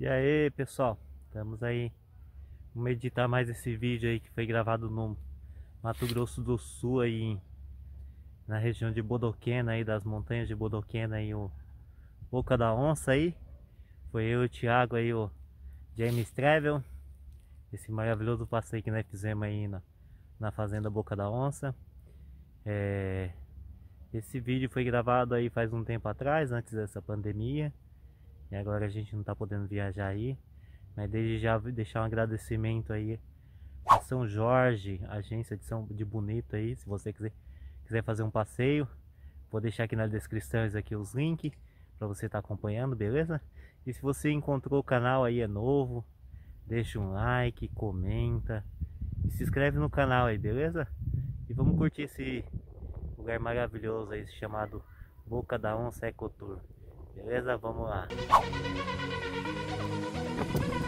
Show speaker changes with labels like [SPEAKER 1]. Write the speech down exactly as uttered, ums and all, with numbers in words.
[SPEAKER 1] E aí, pessoal, estamos aí. Vamos editar mais esse vídeo aí que foi gravado no Mato Grosso do Sul aí, na região de Bodoquena aí, das montanhas de Bodoquena aí, o Boca da Onça aí. Foi eu e o Thiago aí, o James Travel, esse maravilhoso passeio que nós fizemos aí na, na fazenda Boca da Onça. É, esse vídeo foi gravado aí faz um tempo atrás, antes dessa pandemia. E agora a gente não tá podendo viajar aí. Mas desde já deixar um agradecimento aí a São Jorge, agência de São de Bonito aí, se você quiser, quiser fazer um passeio, vou deixar aqui na descrição aqui os links para você estar tá acompanhando, beleza? E se você encontrou o canal aí, é novo, deixa um like, comenta e se inscreve no canal aí, beleza? E vamos curtir esse lugar maravilhoso aí chamado Boca da Onça Ecotour, beleza? Vamos lá.